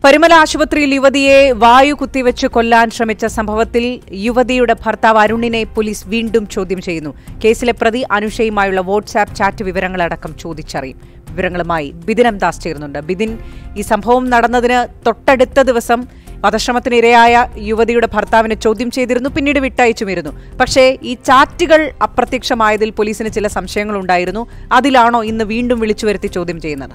പരിമല ആശുപത്രിയിൽ യുവതിയെ വായു കുത്തിവെച്ച് കൊല്ലാൻ ശ്രമിച്ച സംഭവത്തിൽ യുവതിയുടെ ഭർത്താവ് അരുണിനെ പോലീസ് വീണ്ടും ചോദ്യം ചെയ്യുന്നു. കേസിലെ പ്രതി അനുഷയുമായുള്ള വാട്സ്ആപ്പ് ചാറ്റ് വിവരങ്ങളടക്കം ചോദിച്ചറിയും. വിവരങ്ങളുമായി ബിദിൻ ദാസ് ചേരുന്നുണ്ട്. ബിദിൻ, ഈ സംഭവം നടന്നതിന് തൊട്ടടുത്ത ദിവസം വധശ്രമത്തിനിരയായ യുവതിയുടെ ഭർത്താവിനെ ചോദ്യം ചെയ്തിരുന്നു, പിന്നീട് വിട്ടയച്ചുമിരുന്നു. പക്ഷേ ഈ ചാറ്റുകൾ അപ്രത്യക്ഷമായതിൽ പോലീസിന് ചില സംശയങ്ങളുണ്ടായിരുന്നു. അതിലാണോ ഇന്ന് വീണ്ടും വിളിച്ചു വരുത്തി ചോദ്യം ചെയ്യുന്നത്?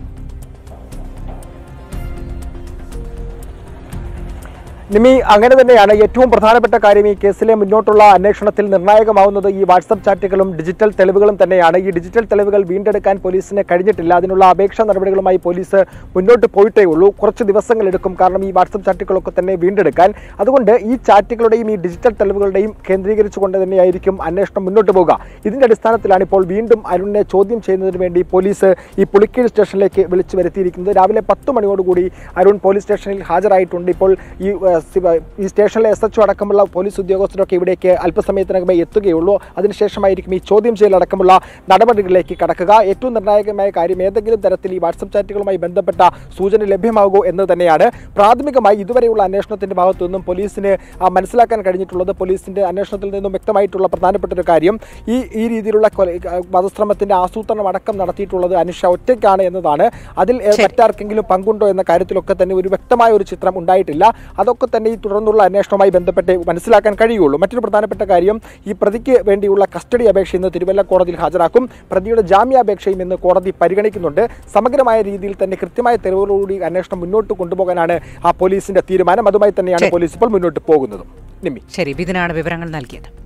നിമി, അങ്ങനെ തന്നെയാണ്. ഏറ്റവും പ്രധാനപ്പെട്ട കാര്യം ഈ കേസിലെ മുന്നോട്ടുള്ള അന്വേഷണത്തിൽ നിർണായകമാവുന്നത് ഈ വാട്സപ്പ് ചാറ്റുകളും ഡിജിറ്റൽ തെളിവുകളും തന്നെയാണ്. ഈ ഡിജിറ്റൽ തെളിവുകൾ വീണ്ടെടുക്കാൻ പോലീസിന് കഴിഞ്ഞിട്ടില്ല. അതിനുള്ള അപേക്ഷാ നടപടികളുമായി പോലീസ് മുന്നോട്ട് പോയിട്ടേ ഉള്ളൂ. കുറച്ച് ദിവസങ്ങളെടുക്കും, കാരണം ഈ വാട്സപ്പ് ചാറ്റുകളൊക്കെ തന്നെ വീണ്ടെടുക്കാൻ. അതുകൊണ്ട് ഈ ചാറ്റുകളുടെയും ഈ ഡിജിറ്റൽ തെളിവുകളുടെയും കേന്ദ്രീകരിച്ചുകൊണ്ട് തന്നെയായിരിക്കും അന്വേഷണം മുന്നോട്ട് പോകുക. ഇതിന്റെ അടിസ്ഥാനത്തിലാണ് ഇപ്പോൾ വീണ്ടും അരുണിനെ ചോദ്യം ചെയ്യുന്നതിന് വേണ്ടി പോലീസ് ഈ പുളിക്കീഴ് സ്റ്റേഷനിലേക്ക് വിളിച്ചു വരുത്തിയിരിക്കുന്നത്. രാവിലെ 10 മണിയോടുകൂടി അരുൺ പോലീസ് സ്റ്റേഷനിൽ ഹാജരായിട്ടുണ്ട്. ഇപ്പോൾ ഈ സ്റ്റേഷനിലെ SHO അടക്കമുള്ള പോലീസ് ഉദ്യോഗസ്ഥരൊക്കെ ഇവിടേക്ക് അല്പസമയത്തിനകമേ എത്തുകയുള്ളൂ. അതിനുശേഷമായിരിക്കും ഈ ചോദ്യം ചെയ്യലടക്കമുള്ള നടപടികളിലേക്ക് കടക്കുക. ഏറ്റവും നിർണായകമായ കാര്യം, ഏതെങ്കിലും തരത്തിൽ ഈ വാട്സപ്പ് ചാറ്റുകളുമായി ബന്ധപ്പെട്ട സൂചന ലഭ്യമാകുമോ എന്ന് തന്നെയാണ്. പ്രാഥമികമായി ഇതുവരെയുള്ള അന്വേഷണത്തിന്റെ ഭാഗത്തു നിന്നും പോലീസിന് മനസ്സിലാക്കാൻ കഴിഞ്ഞിട്ടുള്ളത്, പോലീസിന്റെ അന്വേഷണത്തിൽ നിന്നും വ്യക്തമായിട്ടുള്ള പ്രധാനപ്പെട്ട ഒരു കാര്യം, ഈ രീതിയിലുള്ള വധശ്രമത്തിന്റെ ആസൂത്രണം അടക്കം നടത്തിയിട്ടുള്ളത് അനുഷ ഒറ്റയ്ക്കാണ് എന്നതാണ്. അതിൽ മറ്റാർക്കെങ്കിലും പങ്കുണ്ടോ എന്ന കാര്യത്തിലൊക്കെ തന്നെ ഒരു വ്യക്തമായ ഒരു ചിത്രം ഉണ്ടായിട്ടില്ല. അതൊക്കെ തന്നെ ഈ തുടർന്നുള്ള അന്വേഷണവുമായി ബന്ധപ്പെട്ട് മനസ്സിലാക്കാൻ കഴിയുള്ളൂ. മറ്റൊരു പ്രധാനപ്പെട്ട കാര്യം, ഈ പ്രതിക്ക് വേണ്ടിയുള്ള കസ്റ്റഡി അപേക്ഷ ഇന്ന് തിരുവല്ല കോടതിയിൽ ഹാജരാക്കും. പ്രതിയുടെ ജാമ്യാപേക്ഷയും ഇന്ന് കോടതി പരിഗണിക്കുന്നുണ്ട്. സമഗ്രമായ രീതിയിൽ തന്നെ കൃത്യമായ തെളിവുകളോടുകൂടി അന്വേഷണം മുന്നോട്ട് കൊണ്ടുപോകാനാണ് ആ പോലീസിന്റെ തീരുമാനം. അതുമായി തന്നെയാണ് പോലീസ് ഇപ്പോൾ മുന്നോട്ട് പോകുന്നത്. ശരി, ബിദിനാണ് വിവരങ്ങൾ നൽകിയത്.